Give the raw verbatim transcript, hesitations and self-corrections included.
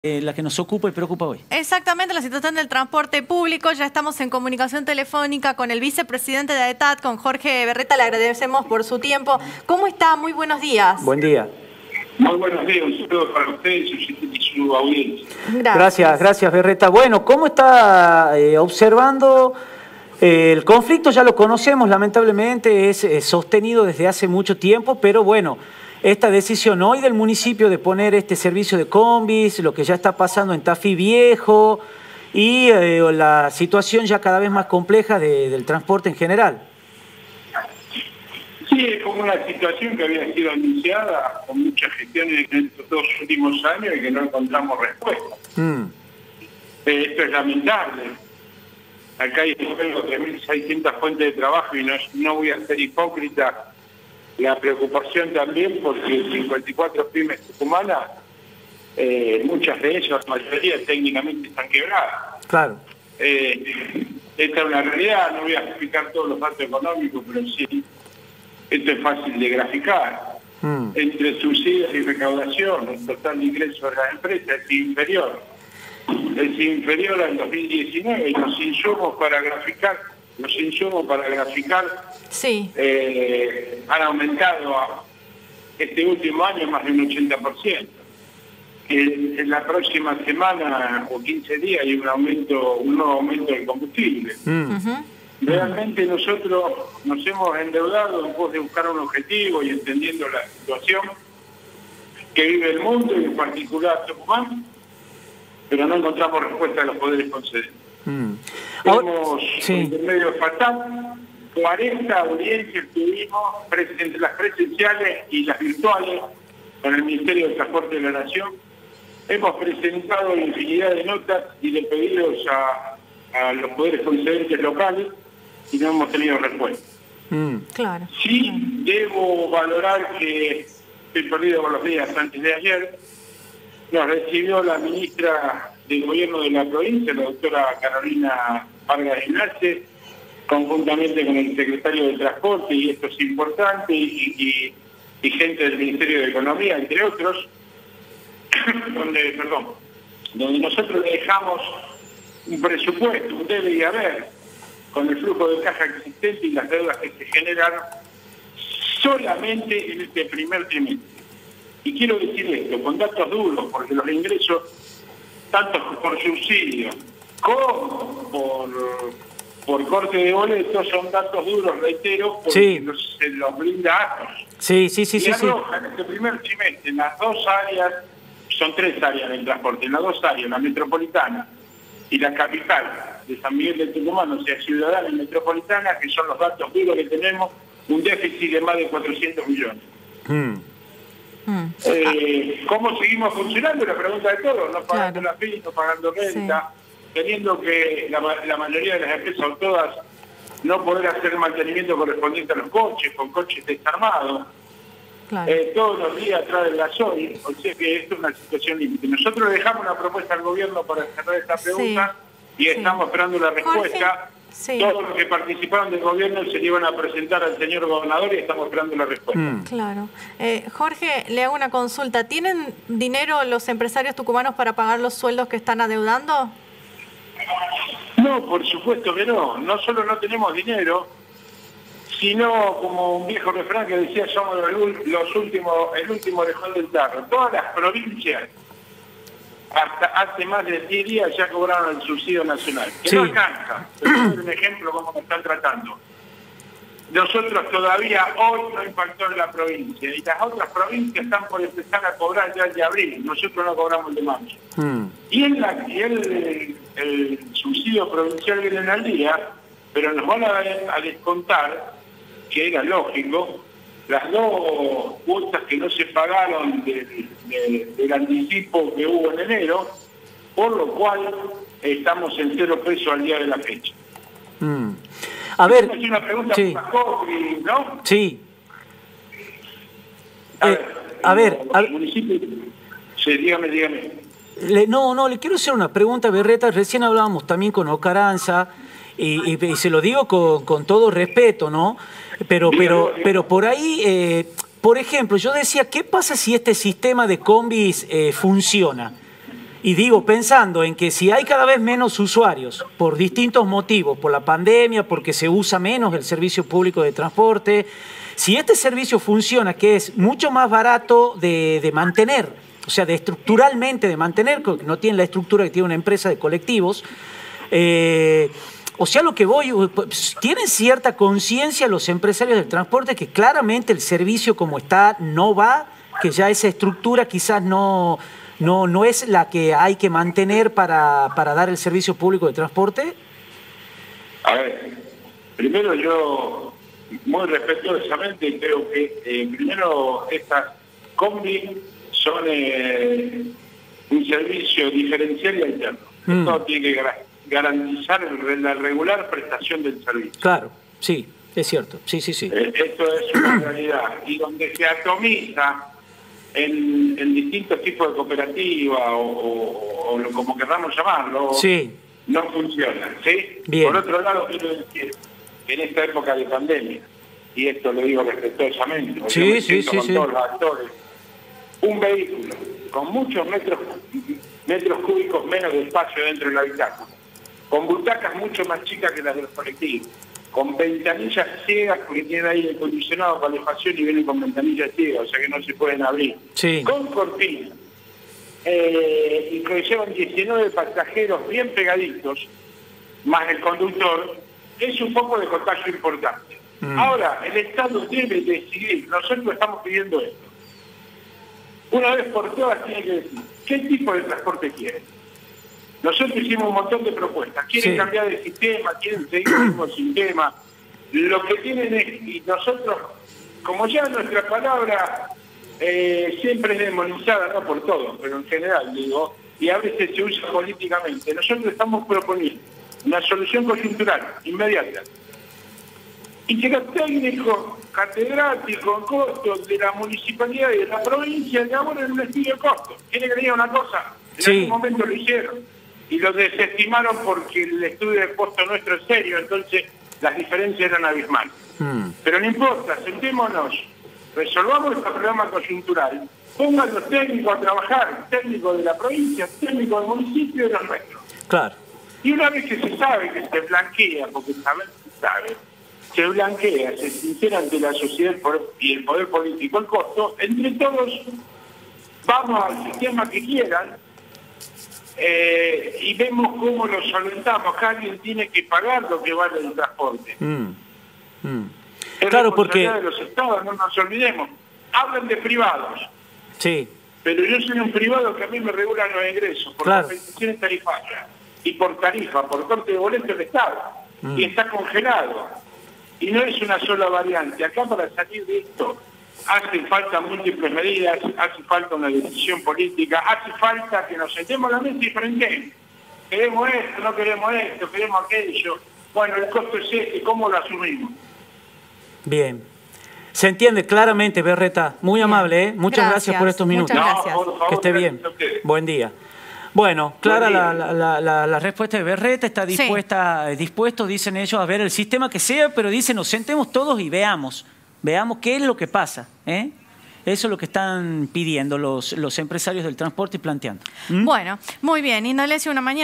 Eh, la que nos ocupa y preocupa hoy. Exactamente, la situación del transporte público. Ya estamos en comunicación telefónica con el vicepresidente de AETAT, con Jorge Berreta. Le agradecemos por su tiempo. ¿Cómo está? Muy buenos días. Buen día. Muy buenos días, un saludo para ustedes y su, y su audiencia. Gracias. gracias, gracias Berreta. Bueno, ¿cómo está eh, observando eh, el conflicto? Ya lo conocemos, lamentablemente es eh, sostenido desde hace mucho tiempo, pero bueno, esta decisión hoy del municipio de poner este servicio de combis, lo que ya está pasando en Tafí Viejo y eh, la situación ya cada vez más compleja de, del transporte en general. Sí, es como una situación que había sido anunciada con muchas gestiones en estos dos últimos años y que no encontramos respuesta. Mm. Eh, esto es lamentable. Acá hay tres mil seiscientas fuentes de trabajo y no, no voy a ser hipócrita. La preocupación también porque cincuenta y cuatro pymes tucumanas, eh, muchas de ellas, la mayoría técnicamente están quebradas. Claro. Eh, esta es una realidad, no voy a explicar todos los datos económicos, pero sí, esto es fácil de graficar. Mm. Entre subsidios y recaudación, el total de ingresos de las empresas es inferior. Es inferior al dos mil diecinueve y los insumos para graficar, los insumos para graficar sí. eh, han aumentado a este último año más de un ochenta por ciento. En, en la próxima semana o quince días hay un aumento, un nuevo aumento del combustible. Mm. Uh-huh. Realmente nosotros nos hemos endeudado en pos de buscar un objetivo y entendiendo la situación que vive el mundo y en particular Tucumán, pero no encontramos respuesta a los poderes concedentes. Mm. Tenemos sí. un intermedio fatal, cuarenta audiencias tuvimos entre las presenciales y las virtuales con el Ministerio de Transporte de la Nación. Hemos presentado infinidad de notas y de pedidos a, a los poderes concedentes locales y no hemos tenido respuesta. Mm. Claro. Sí, debo valorar que estoy perdido por los días antes de ayer. Nos recibió la ministra del Gobierno de la provincia, la doctora Carolina Vargas Enlace, conjuntamente con el secretario de Transporte, y esto es importante, y, y, y gente del Ministerio de Economía, entre otros, donde, perdón, donde nosotros le dejamos un presupuesto, un debe y haber, con el flujo de caja existente y las deudas que se generaron solamente en este primer trimestre. Y quiero decir esto, con datos duros, porque los ingresos, tanto por subsidio como por, por corte de boletos, son datos duros, reitero, porque sí. los, se los brinda Atos. Sí, sí, sí, y sí. Arroja sí. en este primer trimestre, en las dos áreas, son tres áreas del transporte, en las dos áreas, la metropolitana y la capital de San Miguel de Tucumán, o sea, ciudadana y metropolitana, que son los datos duros que tenemos, un déficit de más de cuatrocientos millones. Mm. Mm. Eh, ¿Cómo seguimos funcionando? La pregunta de todos, no pagando claro. la F I, no pagando renta, sí. teniendo que la, la mayoría de las empresas o todas no poder hacer el mantenimiento correspondiente a los coches, con coches desarmados, claro. eh, todos los días atrás del gasoil, o sea que esto es una situación límite. Nosotros le dejamos una propuesta al gobierno para cerrar esta pregunta sí. y sí. estamos esperando la respuesta. Jorge. Sí. Todos los que participaron del gobierno se le iban a presentar al señor gobernador y estamos esperando la respuesta. Mm. Claro. Eh, Jorge, le hago una consulta. ¿Tienen dinero los empresarios tucumanos para pagar los sueldos que están adeudando? No, por supuesto que no. No solo no tenemos dinero, sino como un viejo refrán que decía, somos los, los últimos, el último orejón del tarro. Todas las provincias hasta hace más de diez días ya cobraron el subsidio nacional, que sí. no alcanza. Pero es un ejemplo cómo nos están tratando. Nosotros todavía hoy no impactó en la provincia, y las otras provincias están por empezar a cobrar ya el de abril, nosotros no cobramos el de marzo. Mm. Y, en la, y el, el, el subsidio provincial viene al día, pero nos van a, a descontar, que era lógico, las dos cuotas que no se pagaron del, del, del anticipo que hubo en enero, por lo cual estamos en cero pesos al día de la fecha. Mm. A ver, es una pregunta sí. para Jorge, ¿no? Sí. A ver, eh, a ver, a ver. Sí, dígame, dígame. Le, no, no, le quiero hacer una pregunta, Berreta. Recién hablábamos también con Ocaranza, y, y, y se lo digo con, con todo respeto, ¿no? Pero, pero, pero por ahí, eh, por ejemplo, yo decía, ¿qué pasa si este sistema de combis eh, funciona? Y digo, pensando en que si hay cada vez menos usuarios, por distintos motivos, por la pandemia, porque se usa menos el servicio público de transporte, si este servicio funciona, que es mucho más barato de, de mantener, o sea, de estructuralmente de mantener, porque no tiene la estructura que tiene una empresa de colectivos, eh, o sea, lo que voy, tienen cierta conciencia los empresarios del transporte que claramente el servicio como está no va, que ya esa estructura quizás no... No, ¿No es la que hay que mantener para, para dar el servicio público de transporte? A ver, primero yo, muy respetuosamente, creo que eh, primero estas combi son eh, un servicio diferencial y alterno. Mm. Esto tiene que garantizar el, la regular prestación del servicio. Claro, sí, es cierto, sí, sí, sí. Eh, esto es una realidad. Y donde se atomiza En, en distintos tipos de cooperativas o, o, o como queramos llamarlo, sí, no funcionan, ¿sí? Bien. Por otro lado, quiero decir, en esta época de pandemia, y esto lo digo respetuosamente, sí, yo me sí, siento sí, con sí. todos los actores, un vehículo con muchos metros, metros cúbicos menos de espacio dentro del habitáculo, con butacas mucho más chicas que las de los colectivos, con ventanillas ciegas porque tienen aire acondicionado, calefacción y vienen con ventanillas ciegas, o sea que no se pueden abrir. Sí. Con cortinas. Eh, y que llevan diecinueve pasajeros bien pegaditos, más el conductor, es un poco de contagio importante. Mm. Ahora, el Estado debe decidir, nosotros estamos pidiendo esto. Una vez por todas tiene que decir, ¿qué tipo de transporte quieren? Nosotros hicimos un montón de propuestas. Quieren sí. cambiar de sistema, quieren seguir el mismo sistema. Lo que tienen es, y nosotros, como ya nuestra palabra eh, siempre es demonizada, no por todos, pero en general, digo, y a veces se usa políticamente, nosotros estamos proponiendo una solución coyuntural, inmediata. Y que los técnicos, catedráticos, costos de la municipalidad y de la provincia elaboren un estudio de costos. ¿Quiere que diga una cosa? En sí. algún momento lo hicieron. Y lo desestimaron porque el estudio de costo nuestro es serio, entonces las diferencias eran abismales. Mm. Pero no importa, sentémonos, resolvamos este problema coyuntural, pongan los técnicos a trabajar, técnicos de la provincia, técnicos del municipio y de los nuestros. Claro. Y una vez que se sabe, que se blanquea, porque saber se sabe, se blanquea, se sincera ante la sociedad y el poder político el costo, entre todos vamos al sistema que quieran, Eh, y vemos cómo lo solventamos. Alguien tiene que pagar lo que vale el transporte. Mm. Mm. Es claro, porque de los estados, no nos olvidemos. Hablan de privados. Sí. Pero yo soy un privado que a mí me regulan los ingresos por claro. compensaciones tarifarias y por tarifa, por corte de boleto del Estado. Mm. Y está congelado. Y no es una sola variante. Acá para salir de esto hacen falta múltiples medidas, hace falta una decisión política, hace falta que nos sentemos a la mesa y frentemos. Queremos esto, no queremos esto, queremos aquello. Bueno, el costo es este, ¿cómo lo asumimos? Bien. Se entiende claramente, Berreta. Muy bien. Amable, ¿eh? Muchas gracias, gracias por estos minutos. Muchas gracias. No, por favor, que esté bien. Buen día. Bueno, clara la, la, la, la respuesta de Berreta, está dispuesta, sí. dispuesto, dicen ellos, a ver el sistema que sea, pero dicen, nos sentemos todos y veamos. Veamos qué es lo que pasa, ¿eh? Eso es lo que están pidiendo los, los empresarios del transporte y planteando. ¿Mm? Bueno, muy bien. Indalecio, una mañana.